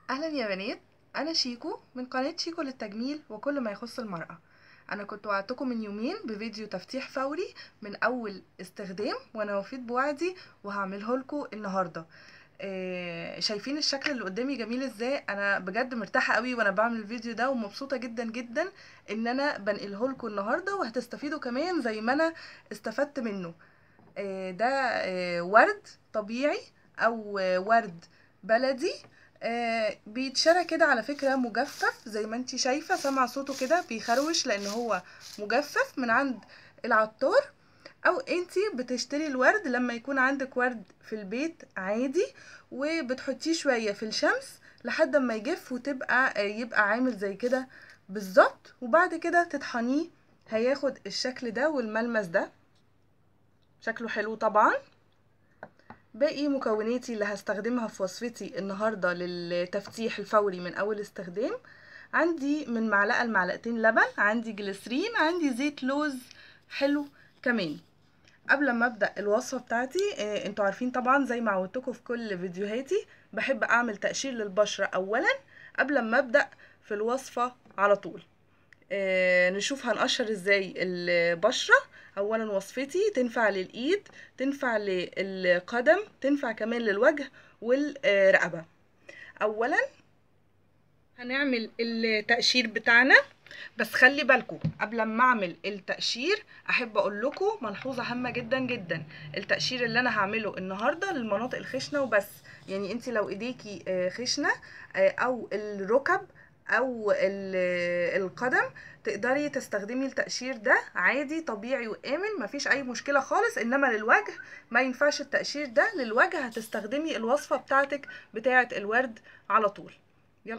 اهلا يا بنات. انا شيكو من قناة شيكو للتجميل وكل ما يخص المرأة. انا كنت وعدتكم من يومين بفيديو تفتيح فوري من اول استخدام، وانا وفيت بوعدي وهعمله لكم النهارده. شايفين الشكل اللي قدامي جميل ازاي؟ انا بجد مرتاحه قوي وانا بعمل الفيديو ده، ومبسوطه جدا جدا ان انا بنقله لكم النهارده، وهتستفيدوا كمان زي ما انا استفدت منه. ده ورد طبيعي او ورد بلدي. بيتشرى كده على فكرة مجفف، زي ما انتي شايفة سامعة صوته كده بيخروش لان هو مجفف من عند العطار. او انتي بتشتري الورد لما يكون عندك ورد في البيت عادي، وبتحطيه شوية في الشمس لحد ما يجف وتبقى يبقى عامل زي كده بالظبط، وبعد كده تطحنيه هياخد الشكل ده والملمس ده. شكله حلو طبعا. باقي مكوناتي اللي هستخدمها في وصفتي النهاردة للتفتيح الفوري من اول استخدام: عندي من معلقة لمعلقتين لبن، عندي جليسرين، عندي زيت لوز حلو كمان. قبل ما ابدا الوصفه بتاعتي، انتوا عارفين طبعا زي ما عودتكم في كل فيديوهاتي بحب اعمل تقشير للبشره اولا قبل ما ابدا في الوصفه على طول. نشوف هنقشر ازاي البشرة. اولا وصفتي تنفع للايد، تنفع للقدم، تنفع كمان للوجه والرقبة. اولا هنعمل التقشير بتاعنا، بس خلي بالكم قبل ما اعمل التقشير احب اقول لكم ملحوظه هامه جدا جدا. التقشير اللي انا هعمله النهارده للمناطق الخشنه وبس. يعني انت لو ايديكي خشنه، او الركب او القدم، تقدري تستخدمي التقشير ده عادي طبيعي وامن، مفيش اي مشكله خالص. انما للوجه ما ينفعش التقشير ده، للوجه هتستخدمي الوصفه بتاعتك بتاعه الورد على طول. يلا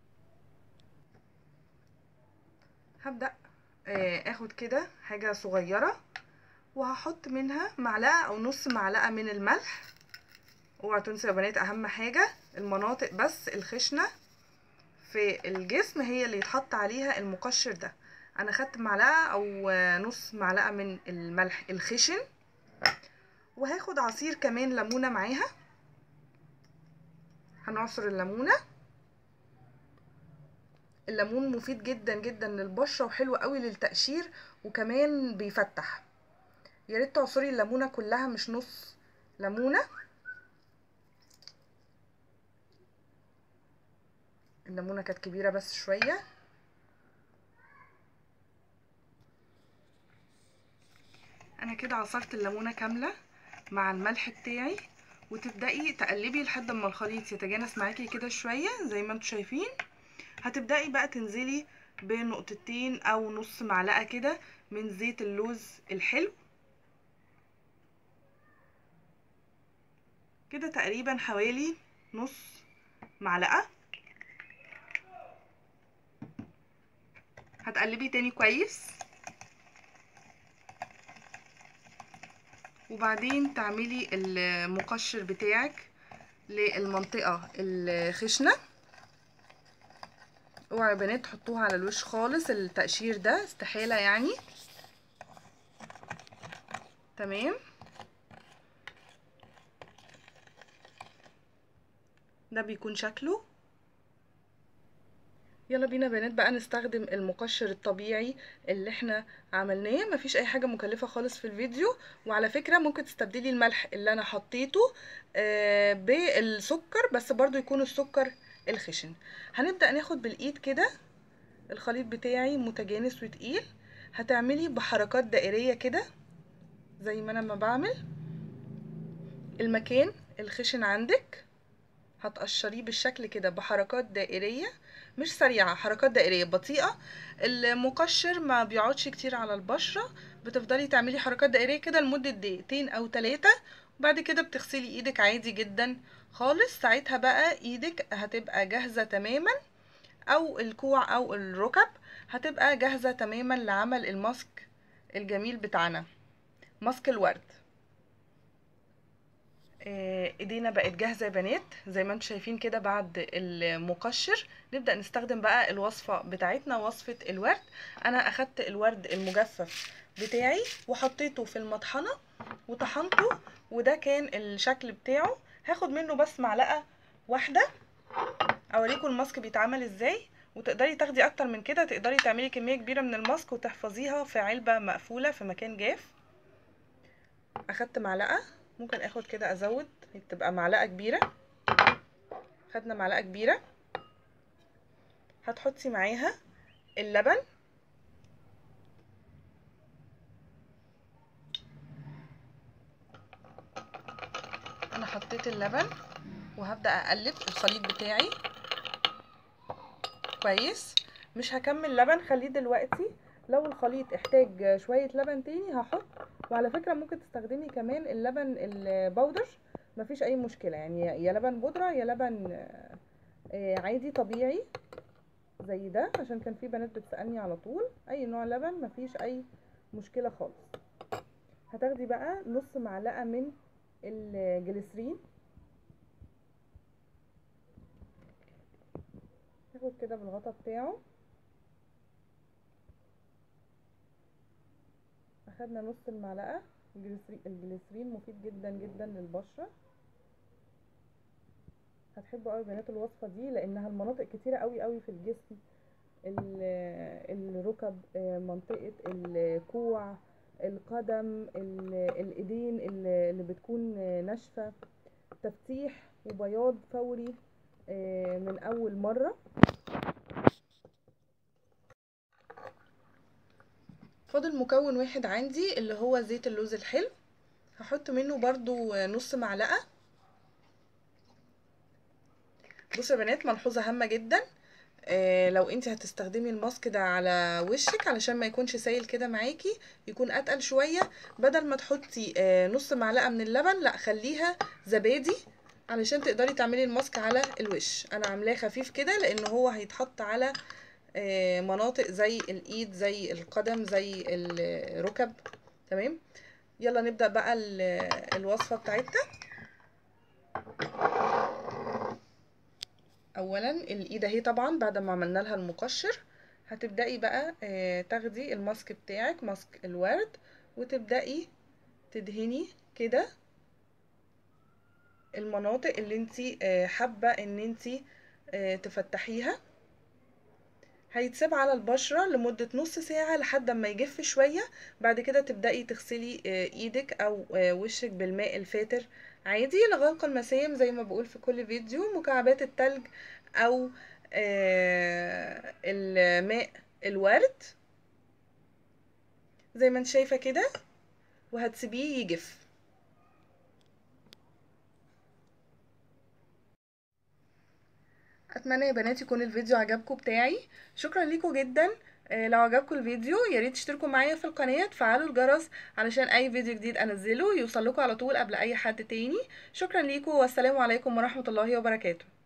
هبدأ اخد كده حاجة صغيرة، وهحط منها معلقة او نص معلقة من الملح. اوعوا تنسوا يا بنات اهم حاجة المناطق بس الخشنة في الجسم هي اللي يتحط عليها المقشر ده. انا خدت معلقة او نص معلقة من الملح الخشن، وهاخد عصير كمان ليمونة معاها. هنعصر الليمونة. الليمون مفيد جدا جدا للبشرة وحلو قوي للتقشير، وكمان بيفتح. يا ريت تعصري الليمونه كلها مش نص ليمونه. الليمونه كانت كبيره بس شويه. انا كده عصرت الليمونه كامله مع الملح بتاعي، وتبداي تقلبي لحد ما الخليط يتجانس معاكي كده شويه زي ما انتم شايفين. هتبداي بقى تنزلي بنقطتين او نص معلقه كده من زيت اللوز الحلو، كده تقريبا حوالي نص معلقه. هتقلبي تاني كويس، وبعدين تعملي المقشر بتاعك للمنطقة الخشنة. اوعوا يا بنات تحطوها على الوش خالص، التقشير ده استحالة يعني. تمام، ده بيكون شكله. يلا بينا يا بنات بقى نستخدم المقشر الطبيعي اللي احنا عملناه، مفيش اي حاجة مكلفة خالص في الفيديو. وعلى فكرة ممكن تستبدلي الملح اللي انا حطيته بالسكر، بس برضو يكون السكر الخشن. هنبدأ ناخد بالايد كده الخليط بتاعي متجانس وتقيل. هتعملي بحركات دائرية كده زي ما انا ما بعمل. المكان الخشن عندك هتقشريه بالشكل كده بحركات دائرية، مش سريعة، حركات دائرية بطيئة. المقشر ما بيقعدش كتير على البشرة، بتفضلي تعملي حركات دائرية كده لمدة دقيقتين او 3، وبعد كده بتغسلي ايدك عادي جدا خالص. ساعتها بقى ايدك هتبقى جاهزة تماما، او الكوع او الركب هتبقى جاهزة تماما لعمل الماسك الجميل بتاعنا، ماسك الورد. ايدينا بقت جاهزة يا بنات زي ما انتم شايفين كده بعد المقشر. نبدأ نستخدم بقى الوصفة بتاعتنا، وصفة الورد. انا اخدت الورد المجفف بتاعي وحطيته في المطحنة وطحنته، وده كان الشكل بتاعه. هاخد منه بس معلقة واحدة اوريكم الماسك بيتعمل ازاي، وتقدري تاخدي اكتر من كده، تقدري تعملي كميه كبيره من الماسك وتحفظيها في علبه مقفوله في مكان جاف. اخدت معلقه، ممكن اخد كده ازود، تبقى معلقه كبيره. خدنا معلقه كبيره، هتحطي معاها اللبن. انا حطيت اللبن وهبدا اقلب الخليط بتاعي كويس. مش هكمل لبن، خليه دلوقتي. لو الخليط احتاج شويه لبن تاني هحط. وعلى فكره ممكن تستخدمي كمان اللبن البودر، مفيش اي مشكله، يعني يا لبن بودره يا لبن عادي طبيعي زي ده، عشان كان في بنات بتسالني على طول. اي نوع لبن مفيش اي مشكله خالص. هتاخدي بقى نص معلقه من الجليسرين، هاخد كده بالغطا بتاعه. اخدنا نص المعلقه. الجليسرين مفيد جدا جدا للبشره. هتحبوا قوي بنات الوصفه دي، لانها المناطق كتيره قوي قوي في الجسم، الركب، منطقه الكوع، القدم، الايدين اللي بتكون ناشفه، تفتيح وبياض فوري من اول مره. فاضل مكون واحد عندي اللي هو زيت اللوز الحلو، هحط منه برضو نص معلقه. بصوا يا بنات، ملحوظه هامه جدا، لو انت هتستخدمي الماسك ده على وشك علشان ما يكونش سايل كده معاكي، يكون اتقل شويه، بدل ما تحطي نص معلقه من اللبن، لا خليها زبادي علشان تقدري تعملي الماسك على الوش. انا عاملاه خفيف كده لان هو هيتحط على مناطق زي الايد، زي القدم، زي الركب. تمام، يلا نبدأ بقى الوصفة بتاعتنا. اولا الايد اهي، طبعا بعد ما عملنا لها المقشر هتبدأي بقى تاخدي الماسك بتاعك، ماسك الورد، وتبدأي تدهني كده المناطق اللي انتي حابة ان انتي تفتحيها. هيتساب على البشرة لمدة نص ساعة لحد ما يجف شوية. بعد كده تبدأي تغسلي ايدك او وشك بالماء الفاتر عادي، لغلق المسام زي ما بقول في كل فيديو، مكعبات التلج او الماء الورد زي ما انت شايفة كده، وهتسيبيه يجف. اتمنى يا بنات يكون الفيديو عجبكم بتاعي. شكرا ليكم جدا. لو عجبكم الفيديو يا ريت تشتركوا معايا في القناه، تفعلوا الجرس علشان اي فيديو جديد انزله يوصل لكم على طول قبل اي حد تاني. شكرا ليكم، والسلام عليكم ورحمه الله وبركاته.